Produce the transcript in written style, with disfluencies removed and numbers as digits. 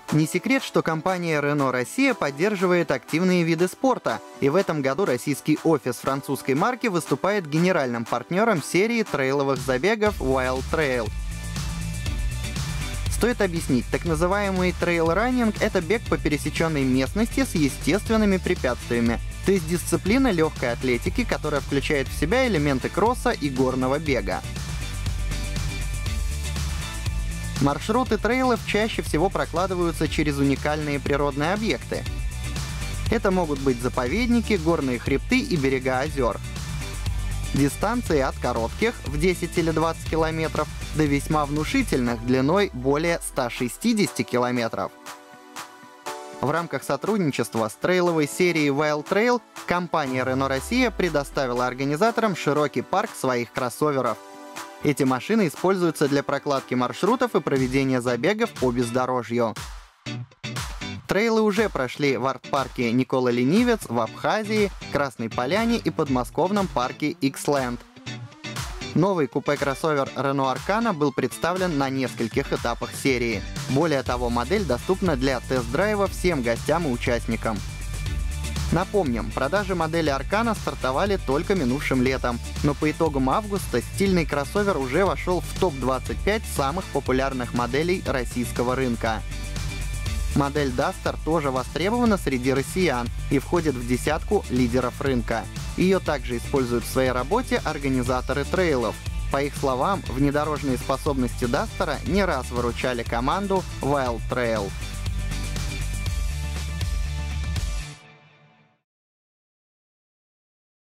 Не секрет, что компания Renault Россия поддерживает активные виды спорта, и в этом году российский офис французской марки выступает генеральным партнером серии трейловых забегов Wild Trail. Стоит объяснить, так называемый трейл-раннинг — это бег по пересеченной местности с естественными препятствиями, то есть дисциплина легкой атлетики, которая включает в себя элементы кросса и горного бега. Маршруты трейлов чаще всего прокладываются через уникальные природные объекты. Это могут быть заповедники, горные хребты и берега озер. Дистанции от коротких в 10 или 20 километров до весьма внушительных длиной более 160 километров. В рамках сотрудничества с трейловой серией Wild Trail компания Renault Россия предоставила организаторам широкий парк своих кроссоверов. Эти машины используются для прокладки маршрутов и проведения забегов по бездорожью. Трейлы уже прошли в арт-парке Никола Ленивец в Абхазии, Красной Поляне и подмосковном парке X-Land. Новый купе-кроссовер Renault Arcana был представлен на нескольких этапах серии. Более того, модель доступна для тест-драйва всем гостям и участникам. Напомним, продажи модели Arcana стартовали только минувшим летом, но по итогам августа стильный кроссовер уже вошел в топ-25 самых популярных моделей российского рынка. Модель Duster тоже востребована среди россиян и входит в десятку лидеров рынка. Ее также используют в своей работе организаторы трейлов. По их словам, внедорожные способности Duster не раз выручали команду Wild Trail.